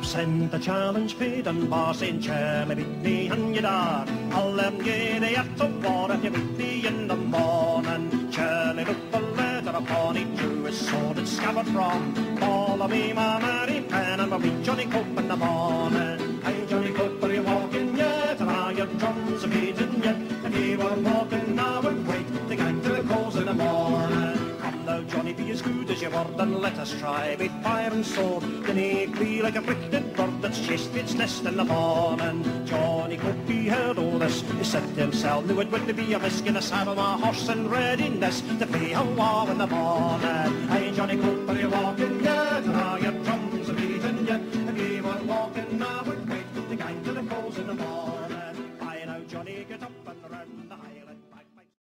sent the challenge paid and boss in Charlie beat me and you dar. I'll get the act of war if you beat me in the morning. Charlie looked the letter upon, he drew his sword and scabbard from. Follow me, my Mary Pen, and we'll meet Johnny Cope in the morning. Hey, Johnny Cope, are you walking yet? And are your drums are beating yet? If you were walking, I would wait to gang to the calls in the morning. Come now, Johnny, be as good as you were, and let us try with fire and sword. Then he'd be like a fricted bird that's chased its nest in the morning. Johnny Cope, he heard all this. He said to himself, knew it would be a risk in a saddle, my horse in readiness to pay a war in the morning. Hey, Johnny Cope, are you walking yet? And are your drums are beating yet? If you were walking, I would wait to gang to the calls in the morning. Aye, now, Johnny, get up and round the